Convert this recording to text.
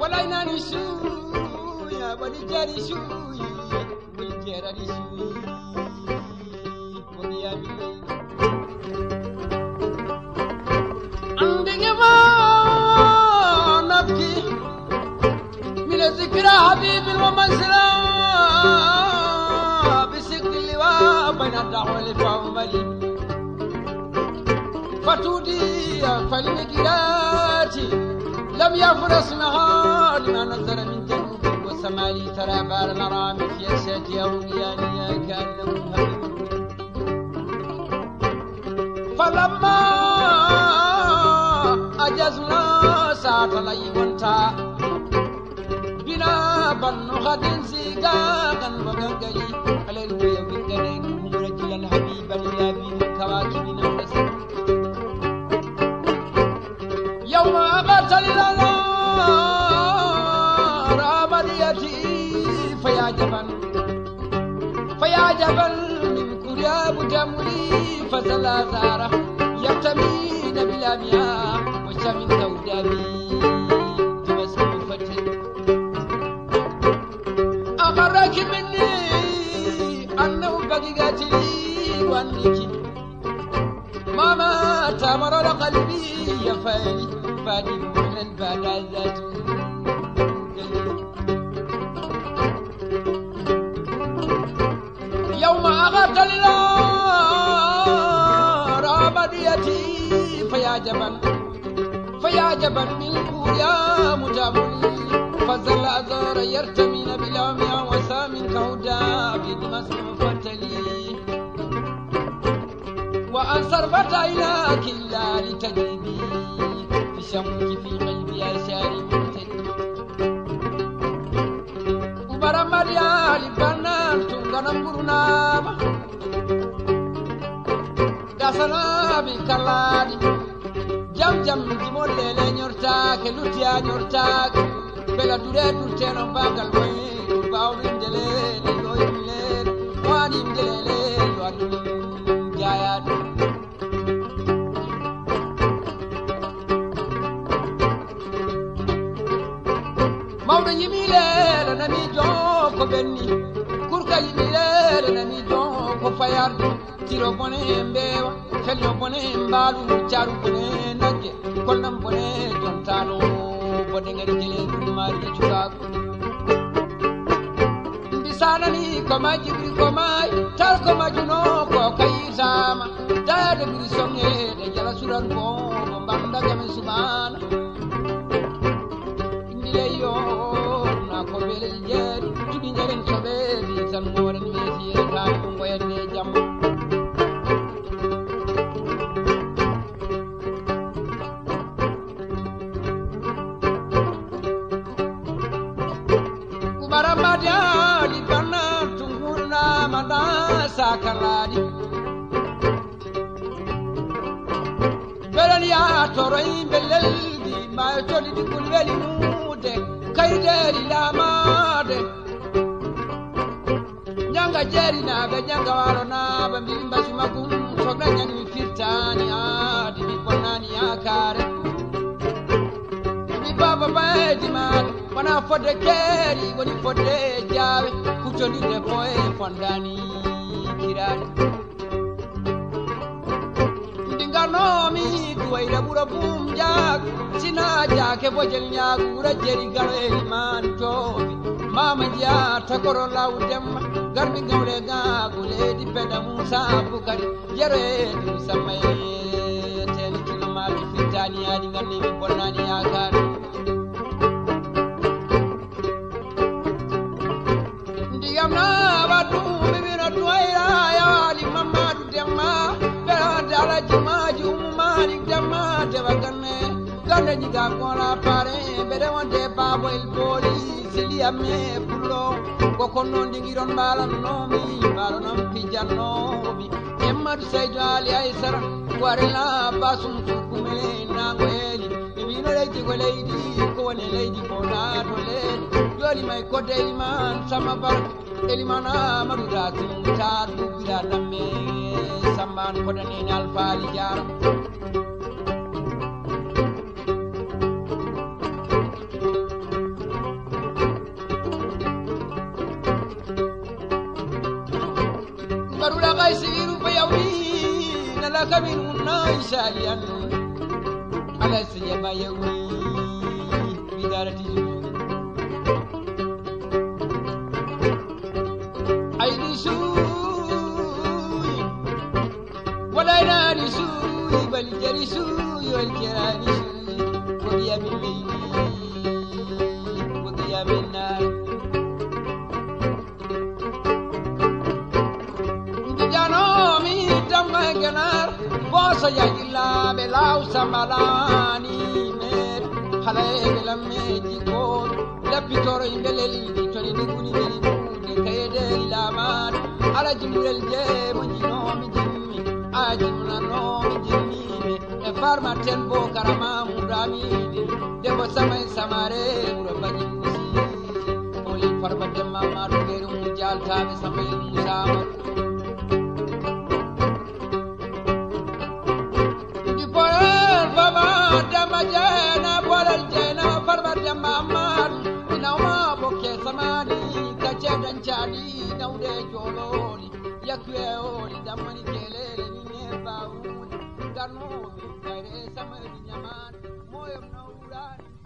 walaina ni shuya wali jari shuyi wal jari shuyi wali yami andinge ma nabki min zikra habibil wa manzila bisikli wa bayna da'wali fa'mali fatudi falmigirati لم يفر اسمها لما نزل من جنوب وسمالي ترى بار الغرام في أساتي أوليانيا كأنه هبل فلما أجزنا ساعة لي وانتا بنا بن غد سيقاقا وقنقلي على الوية وقنين مرجلا حبيبا إلى بين كواكبنا ونسل يوم أقتل الأنار عمليتي فيا جبل من كرياب جملي فزلازارة يرتمين بلا مياه وشمن دودابي تمسك فتن أخرج مني أنه بقيقاتي وأنك ماما تمرر قلبي يا فادي فادي من بعد ذات يوم أغطى النار عبديتي فيا جبل منك يا مجابلي فزل أزار يرتمين بلامع وسام كهدى بدمسك فتلي وأنصر فتايلاك إلا لتجيبي في شمك في قلبي أشاري مبتدي وبرمى ريال بنان تنغنم برنامة داسنا بكالادي جم جمول ليلة نورتاك لوتيا نورتاك بلا دوري دورتين باقل وين باورين جليل لوين ليل وانين جليل وانين جايات mawɗo yimilere nami jon ko ɓenni kurka yimilere nami jon ko fayarde tiro bone mbewa fello bone mbaalu caru bone nagge kolnam bone jontano bode ngari jele ɗumari cukago mbisanani koma jibri komay tal ko majuno ko kayitama dade ɓuri songede jala suran ko mo mbandagame subana yo na ko belel jeeri tudi jaren sobe bi tan moren meti e ka dum wayande jam kubara madali banna tungurna manda sakaladi belal ya toroy belel di ma todi di kulbeli kaydeli lamade nyanga jeri na be nyanga waro na be mbimba sumakum sogna nyani firtani adi bi bonani akare bi baba baedi ma wana fode keri woni fode jawe kutoni de boy fondani kirani ndingano mi duwaira bura bum jag sina jake bojel nyaagura jeri gareli man tobi mama dia takoro lawdemma garmi gawle gaagule di peda musa bukari jere di samaye ten kilma bi fitani ani nganni mi bonnani akar ndigam na badu mi bina tuaira ya ali mamadu demma bela dala jimaji umari demma debaganne ganda jiga kola pare bede wonde babo il police li ame pullo koko non dingiron balan no mi balanam pijanno bi emad saydo ali aisara warela basum kume nangweli bibino leji ko leydi ko woni leydi ko na to le yoli may ko deliman sama bar elimana madurati tar bubira damme samban ko dani alfaali jar أمر لغيسير بيومين لك منهن شاليا على سيما يومي بدارة جنون عيني سوي ولا نار سوي بل جري سوي والكرام سوي وغياب الليل وغياب النار ganar bosa ya gilla belau samalani mer hale bela meji ko la pitoro imbeleli tori di kuni beli de kayede ilamat ala jimurel je mujino mi jimmi ajimna no mi jimmi e farma tembo karama mudami de bo samay samare uro bani musi oli farma demma ma do beru mujal tabe samay musama jana bolal jana farbar jamba amar inauma bokke samani kacedan chadi nawde jololi yakwe oli damani kelele ni ne baawul garno mi kayre samay nyaman moyom nawrani